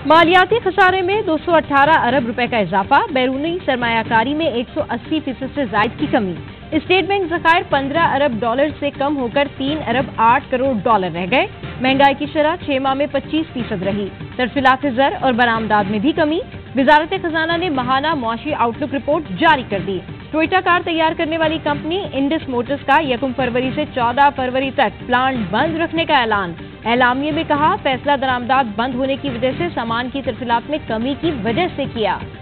मालियाती खसारे में 218 अरब रुपए का इजाफा, बैरूनी सरमायाकारी में 180% से जायद की कमी। स्टेट बैंक ज़खायर 15 अरब डॉलर से कम होकर 3 अरब 8 करोड़ डॉलर रह गए। महंगाई की शरह 6 माह में 25% रही। तरसीलात ज़र और बरामदात में भी कमी। वजारत खजाना ने माहाना मुआशी आउटलुक रिपोर्ट जारी कर दी। टोयोटा कार तैयार करने वाली कंपनी इंडस मोटर्स का 1 फरवरी से 14 फरवरी तक प्लांट बंद रखने का ऐलान। एलामिये में कहा, फैसला दरामदात बंद होने की वजह से सामान की तरसीलात में कमी की वजह से किया।